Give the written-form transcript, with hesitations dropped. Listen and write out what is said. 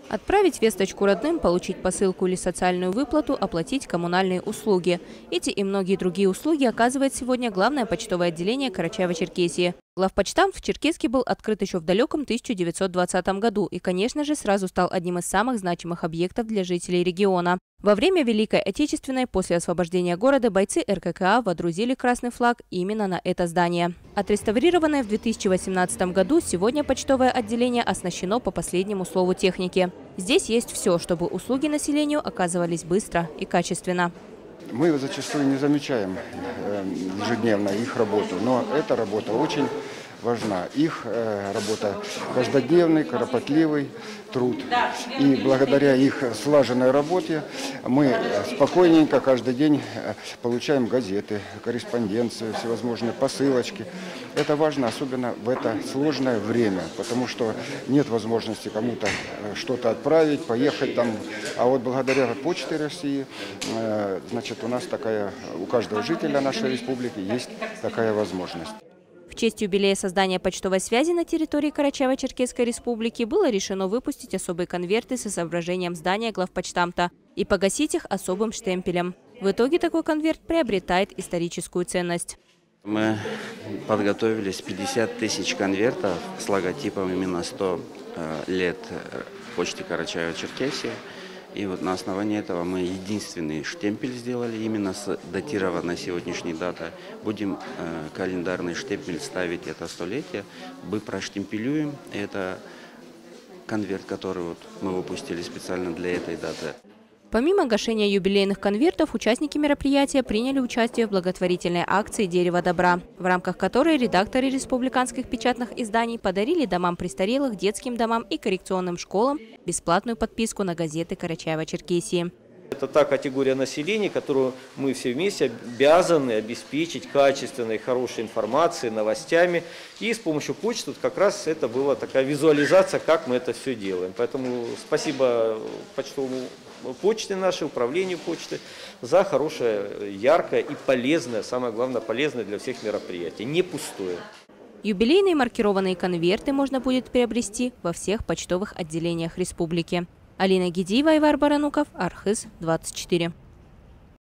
Отправить весточку родным, получить посылку или социальную выплату, оплатить коммунальные услуги. Эти и многие другие услуги оказывает сегодня главное почтовое отделение Карачаево-Черкесии. Главпочтамт в Черкесске был открыт еще в далеком 1920 году и, конечно же, сразу стал одним из самых значимых объектов для жителей региона. Во время Великой Отечественной, после освобождения города, бойцы РККА водрузили красный флаг именно на это здание. Отреставрированное в 2018 году, сегодня почтовое отделение оснащено по последнему слову техники. Здесь есть все, чтобы услуги населению оказывались быстро и качественно. Мы зачастую не замечаем ежедневно их работу, но эта работа очень важна. Их работа каждодневный, кропотливый труд. И благодаря их слаженной работе мы спокойненько каждый день получаем газеты, корреспонденцию, всевозможные посылочки. Это важно, особенно в это сложное время, потому что нет возможности кому-то что-то отправить, поехать там. А вот благодаря Почте России, значит, у нас такая, у каждого жителя нашей республики есть такая возможность. В честь юбилея создания почтовой связи на территории Карачаево-Черкесской республики было решено выпустить особые конверты с изображением здания главпочтамта и погасить их особым штемпелем. В итоге такой конверт приобретает историческую ценность. Мы подготовились 50 тысяч конвертов с логотипом именно 100 лет почты Карачаево-Черкесии. И вот на основании этого мы единственный штемпель сделали, именно с датированной сегодняшней датой. Будем календарный штемпель ставить это столетие. Мы проштемпелюем. Это конверт, который вот мы выпустили специально для этой даты. Помимо гашения юбилейных конвертов, участники мероприятия приняли участие в благотворительной акции «Дерево добра», в рамках которой редакторы республиканских печатных изданий подарили домам престарелых, детским домам и коррекционным школам бесплатную подписку на газеты Карачаево-Черкесии. Это та категория населения, которую мы все вместе обязаны обеспечить качественной, хорошей информацией, новостями. И с помощью почты как раз это была такая визуализация, как мы это все делаем. Поэтому спасибо почтовому почте нашей, управлению почты за хорошее, яркое и полезное, самое главное, полезное для всех мероприятие, не пустое. Юбилейные маркированные конверты можно будет приобрести во всех почтовых отделениях республики. Алина Гидиева, Айвар Барануков, Архыз 24.